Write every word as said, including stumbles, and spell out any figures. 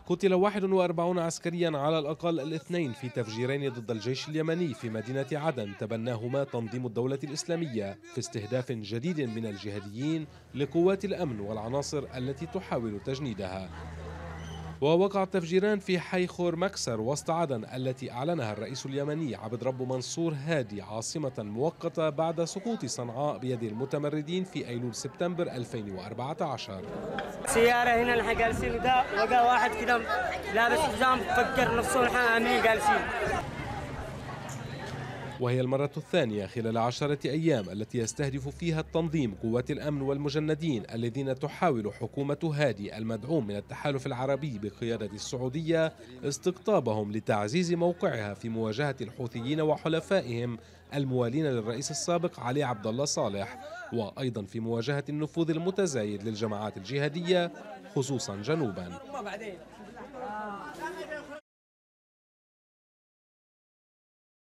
قتل واحد وأربعين عسكريا على الأقل الاثنين في تفجيرين ضد الجيش اليمني في مدينة عدن تبناهما تنظيم الدولة الإسلامية في استهداف جديد من الجهاديين لقوات الأمن والعناصر التي تحاول تجنيدها. ووقع التفجيران في حي خور مكسر وسط عدن التي أعلنها الرئيس اليمني عبد رب منصور هادي عاصمة مؤقتة بعد سقوط صنعاء بيد المتمردين في أيلول سبتمبر ألفين وأربعة عشر. سيارة هنا نحن جالسين وده وقع واحد كده لابس حزام فكر نفسه نحن عاملين جالسين. وهي المرة الثانية خلال عشرة أيام التي يستهدف فيها التنظيم قوات الأمن والمجندين الذين تحاول حكومة هادي المدعوم من التحالف العربي بقيادة السعودية استقطابهم لتعزيز موقعها في مواجهة الحوثيين وحلفائهم الموالين للرئيس السابق علي عبد الله صالح، وأيضا في مواجهة النفوذ المتزايد للجماعات الجهادية خصوصا جنوبا.